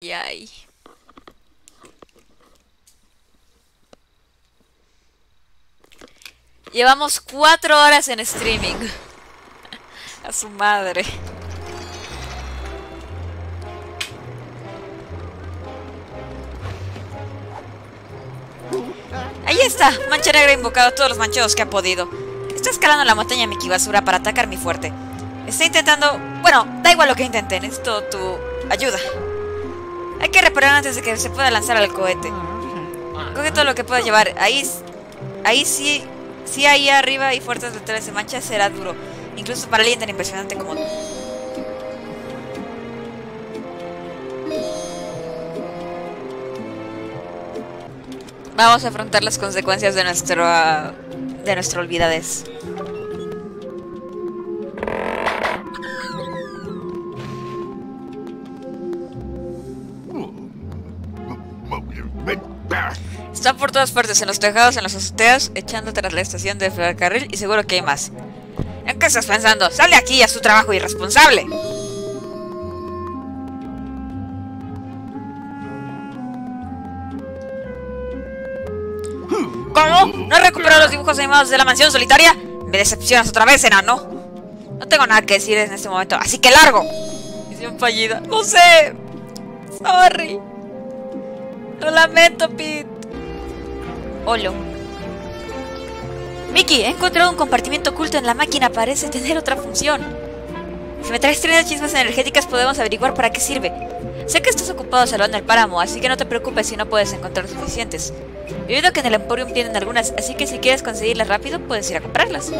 Ay. Llevamos 4 horas en streaming. A su madre. Ahí está. Mancha Negra ha invocado a todos los manchados que ha podido. Está escalando la montaña Mickey Basura para atacar mi fuerte. Está intentando... Bueno, da igual lo que intente. Necesito tu ayuda. Hay que reparar antes de que se pueda lanzar al cohete. Coge todo lo que puedas llevar. Ahí sí... Si ahí arriba hay fuerzas letales de mancha, será duro. Incluso para alguien tan impresionante como tú. Vamos a afrontar las consecuencias de nuestro olvidadez. Están por todas partes, en los tejados, en las azoteas, echando tras la estación de ferrocarril y seguro que hay más. ¿En qué estás pensando? ¡Sal de aquí y haz tu trabajo irresponsable! ¿Cómo? ¿No has recuperado los dibujos animados de la mansión solitaria? Me decepcionas otra vez, enano. No tengo nada que decir en este momento, así que largo. Misión fallida. ¡No sé! Sorry. Lo lamento, Pete. Holo. Mickey, he encontrado un compartimiento oculto en la máquina. Parece tener otra función. Si me traes 30 chispas energéticas podemos averiguar para qué sirve. Sé que estás ocupado salvando el páramo, así que no te preocupes si no puedes encontrar suficientes. He oído que en el Emporium tienen algunas, así que si quieres conseguirlas rápido puedes ir a comprarlas.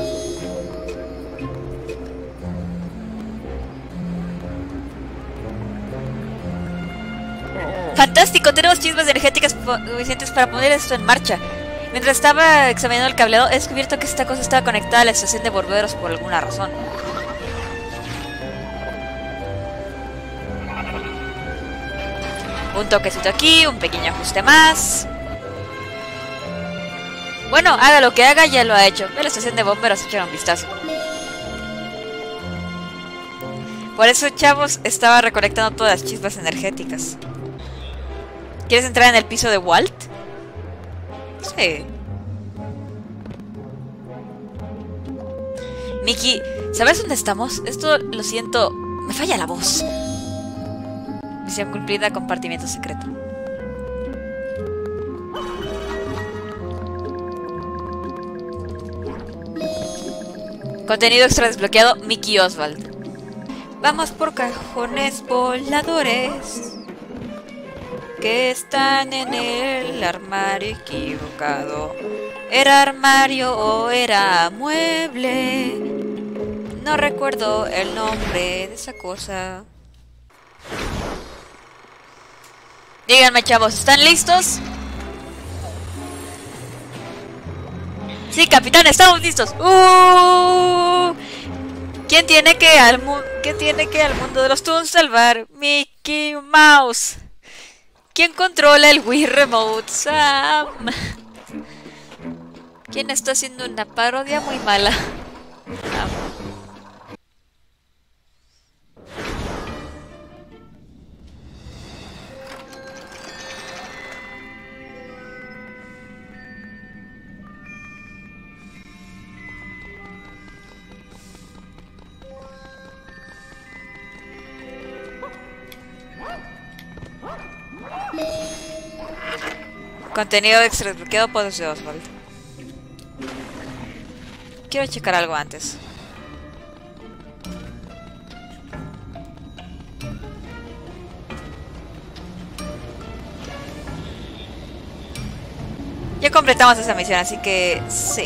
¡Fantástico! Tenemos chispas energéticas suficientes para poner esto en marcha. Mientras estaba examinando el cableado, he descubierto que esta cosa estaba conectada a la estación de bomberos por alguna razón. Un toquecito aquí, un pequeño ajuste más. Bueno, haga lo que haga, ya lo ha hecho. Ve a la estación de bomberos, echar un vistazo. Por eso, chavos, estaba recolectando todas las chispas energéticas. ¿Quieres entrar en el piso de Walt? Sí. Mickey, ¿sabes dónde estamos? Esto, lo siento, me falla la voz. Misión cumplida, compartimiento secreto. Contenido extra desbloqueado, Mickey Oswald. Vamos por cajones voladores que están en el armario equivocado. ¿Era armario o era mueble? No recuerdo el nombre de esa cosa. Díganme, chavos, ¿están listos? Sí, capitán, estamos listos. ¿Quién tiene que al mundo de los Toons salvar? Mickey Mouse. ¿Quién controla el Wii Remote? Sam. ¿Quién está haciendo una parodia muy mala? Contenido extra desbloqueado por Oswald. Quiero checar algo antes. Ya completamos esa misión, así que sí.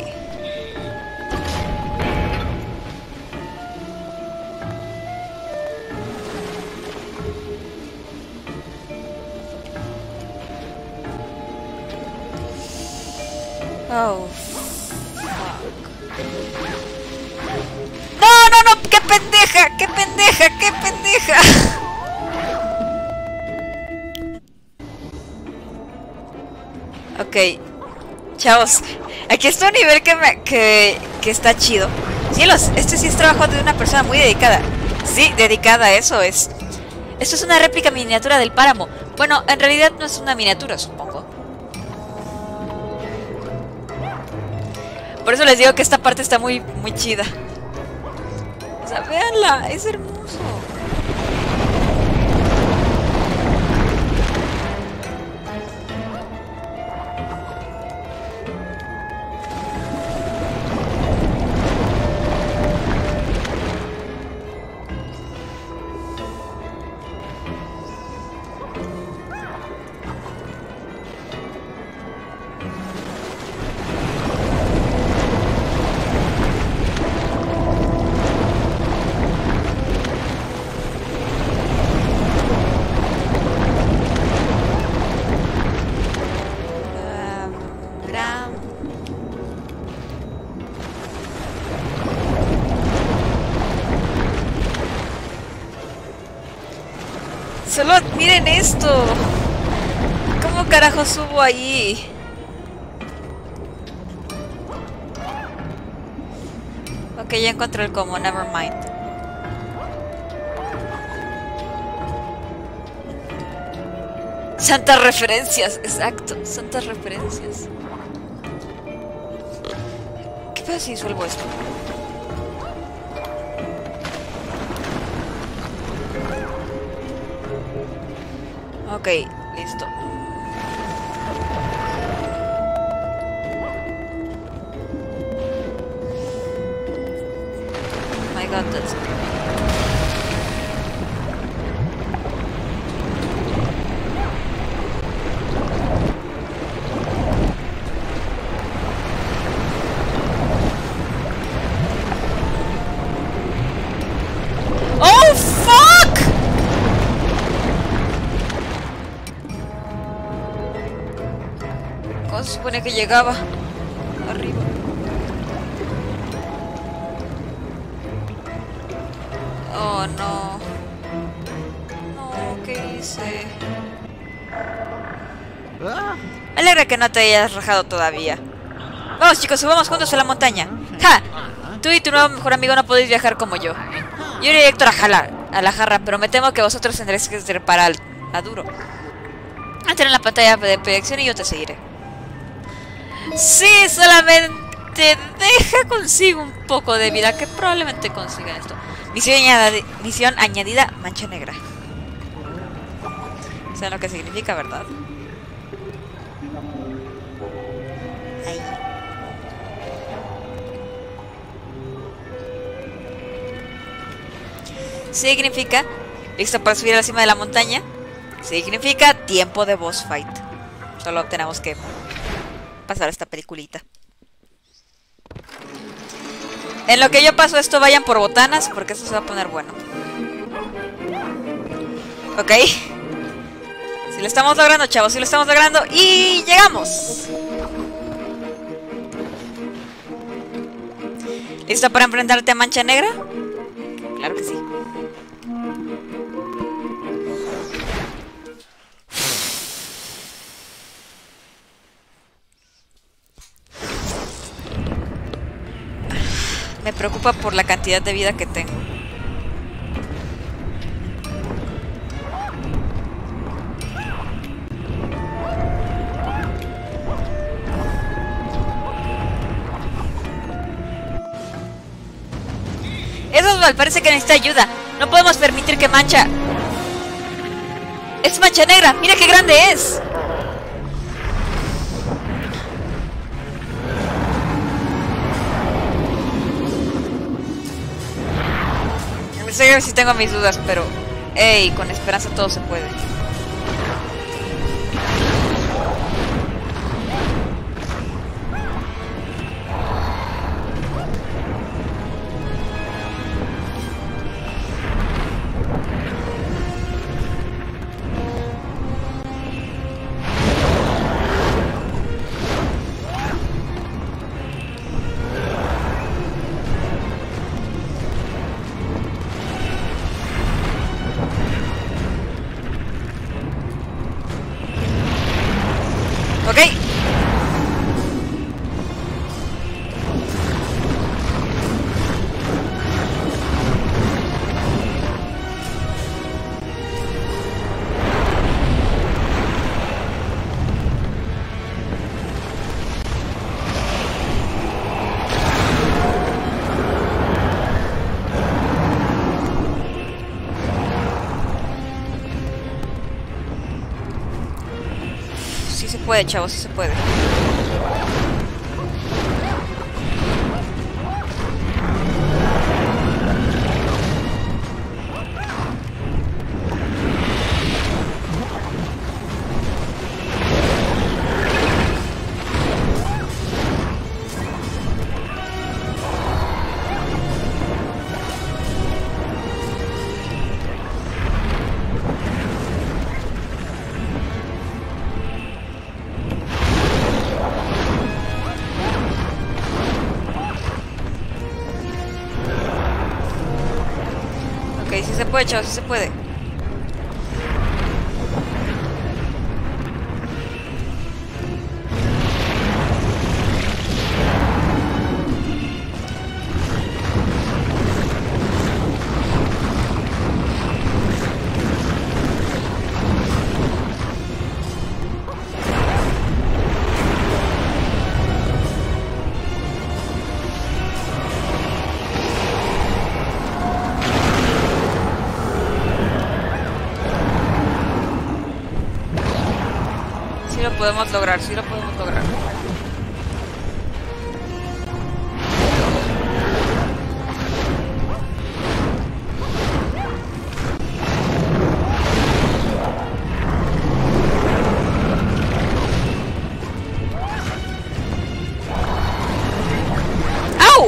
Oh, fuck. ¡No, no, no! ¡Qué pendeja! ¡Qué pendeja! ¡Qué pendeja! Ok, chavos, aquí está un nivel que está chido. Cielos, este sí es trabajo de una persona muy dedicada. Sí, dedicada, eso es. Esto es una réplica miniatura del páramo. Bueno, en realidad no es una miniatura, supongo. Por eso les digo que esta parte está muy chida. O sea, véanla, es hermoso. Solo miren esto. ¿Cómo carajo subo ahí? Ok, ya encontré el cómo, never mind. Santas referencias, exacto, santas referencias. ¿Qué pasa si disuelvo esto? Ok, listo. Oh my god, that's... Oh, fuck! ¿Cómo se supone que llegaba? Arriba. Oh, no. No, ¿qué hice? Me alegra que no te hayas rajado todavía. Vamos, chicos, subamos juntos a la montaña. ¡Ja! Tú y tu nuevo mejor amigo no podéis viajar como yo. Yo iré directo a la jarra, pero me temo que vosotros tendréis que trepar a duro. Entra en la pantalla de proyección y yo te seguiré. Sí, solamente deja consigo un poco de vida, que probablemente consiga esto. Misión añadida, mancha negra. ¿Saben lo que significa, verdad? Ahí. Significa listo para subir a la cima de la montaña. Significa tiempo de boss fight. Solo tenemos que pasar esta peliculita. En lo que yo paso esto, vayan por botanas, porque esto se va a poner bueno. Ok. Si lo estamos logrando, chavos, si lo estamos logrando. ¡Y llegamos! ¿Listo para enfrentarte a Mancha Negra? Claro que sí. Me preocupa por la cantidad de vida que tengo. Es Oswald, parece que necesita ayuda. No podemos permitir que Mancha... ¡Es Mancha Negra! ¡Mira qué grande es! Sé que sí tengo mis dudas, pero... ¡Ey! Con esperanza todo se puede. ¿Ok? se puede, chavos, sí se puede. Sí se puede, chavos, sí se puede. Sí lo podemos lograr, sí lo podemos lograr. ¡Au!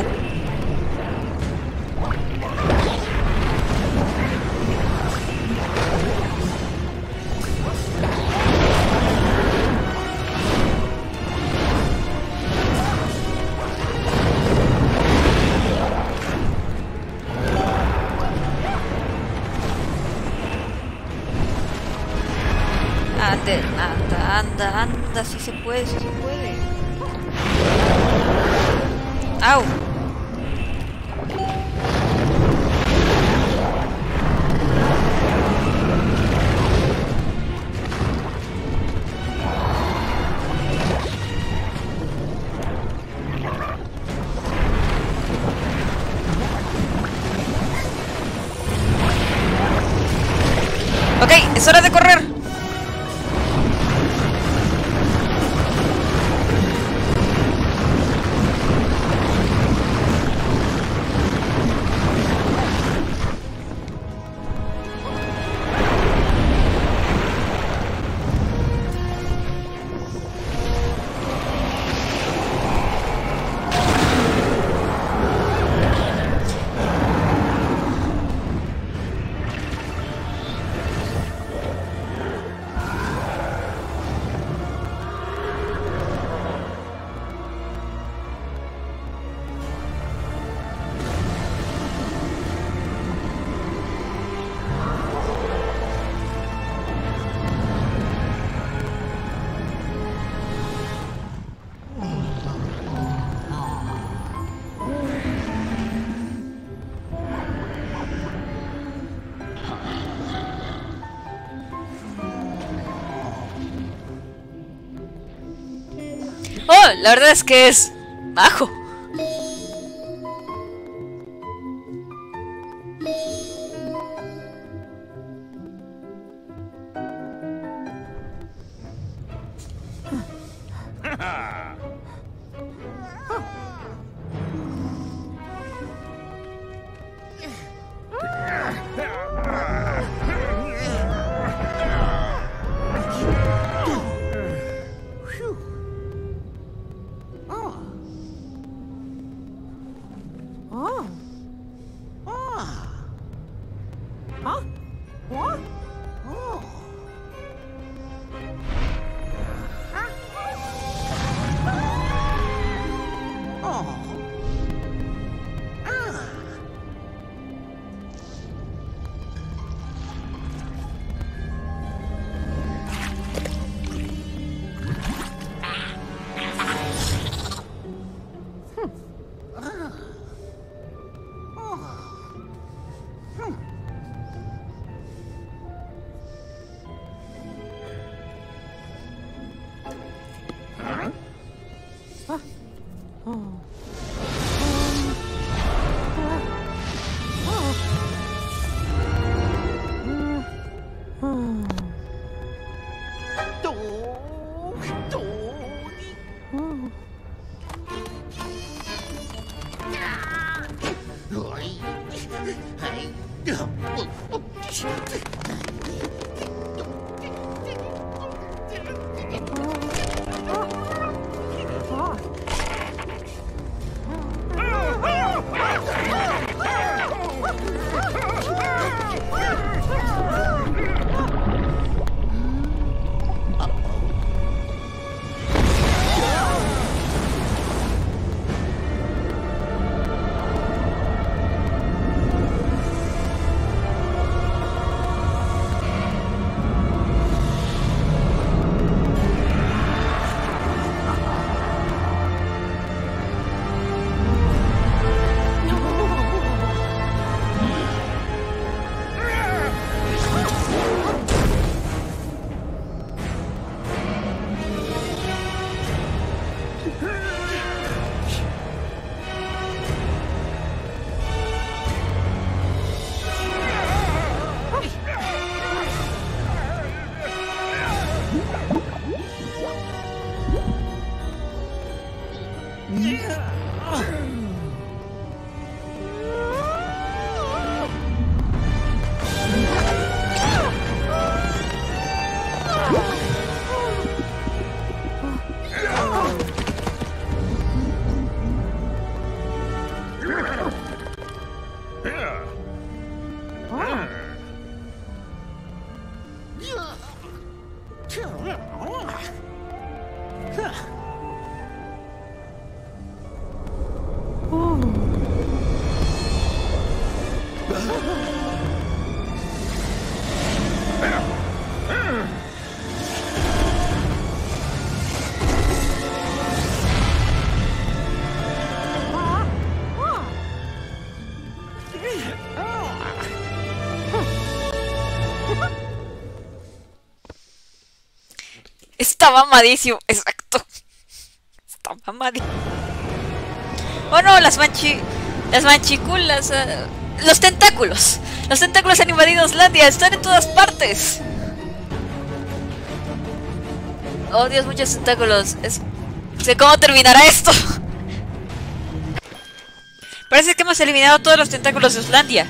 Ande, anda, anda, anda, sí se puede, sí se puede. ¡Au! Ok, es hora de correr. Oh, la verdad es que es bajo. Está mamadísimo, exacto. Está mamadísimo. Oh no, las manchiculas. Los tentáculos. Los tentáculos han invadido Islandia. Están en todas partes. Oh Dios, muchos tentáculos. Sé cómo terminará esto. Parece que hemos eliminado todos los tentáculos de Islandia.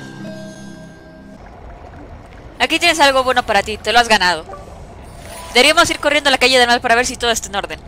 Aquí tienes algo bueno para ti, te lo has ganado. Deberíamos ir corriendo a la calle del mal para ver si todo está en orden.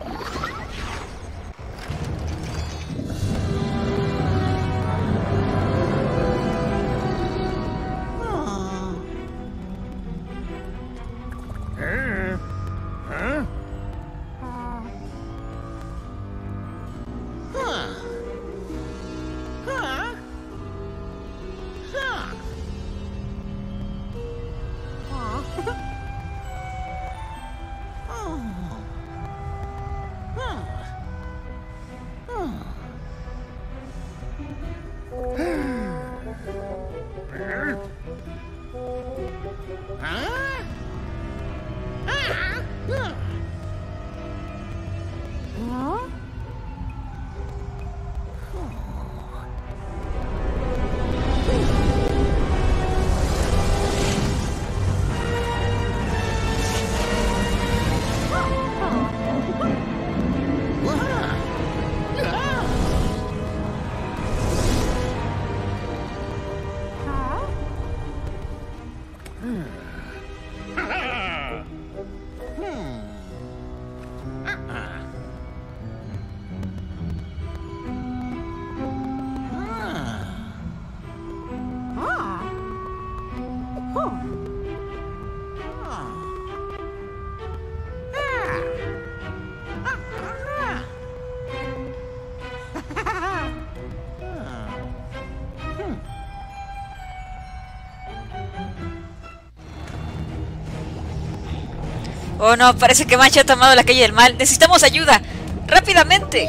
Oh no, parece que Mancha ha tomado la calle del mal. Necesitamos ayuda. ¡Rápidamente!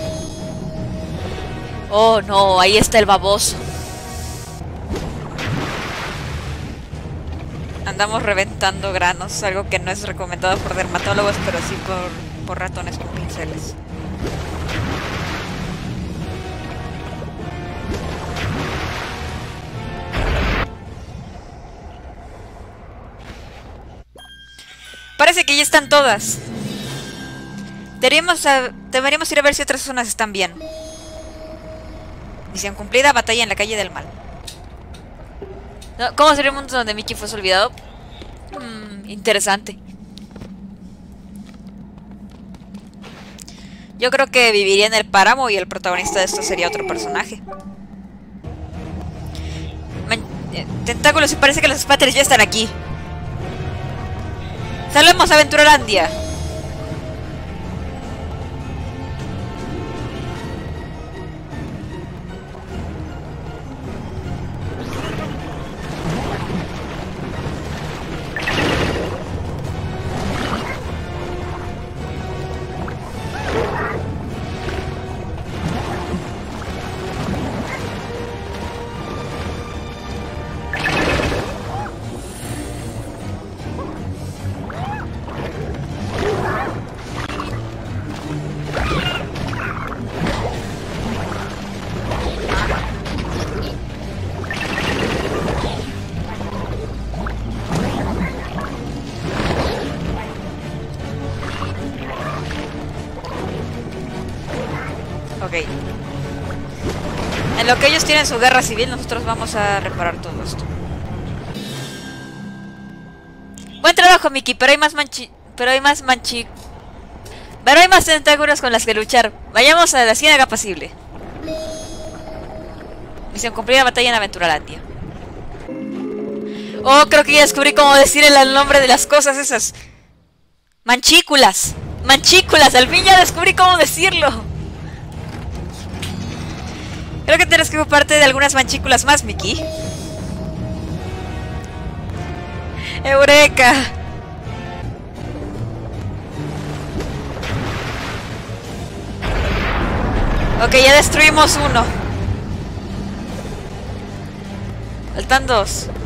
Oh no, ahí está el baboso. Andamos reventando granos, algo que no es recomendado por dermatólogos, pero sí por ratones con pinceles. Parece que ya están todas. Deberíamos ir a ver si otras zonas están bien. Misión cumplida, batalla en la calle del mal. ¿Cómo sería un mundo donde Mickey fue olvidado? Interesante. Yo creo que viviría en el páramo y el protagonista de esto sería otro personaje. Tentáculos, y parece que los Spatters ya están aquí. ¡Salvemos a Aventuralandia! Ok. En lo que ellos tienen su guerra civil, nosotros vamos a reparar todo esto. Buen trabajo, Mickey, pero hay más tentáculos con las que luchar. Vayamos a la ciénaga pasible. Misión cumplida, batalla en Aventuralandia. Oh, creo que ya descubrí cómo decir el nombre de las cosas esas. Manchículas. Manchículas. Al fin ya descubrí cómo decirlo. Creo que tienes que ocuparte de algunas manchículas más, Mickey. ¡Eureka! Ok, ya destruimos uno. Faltan dos.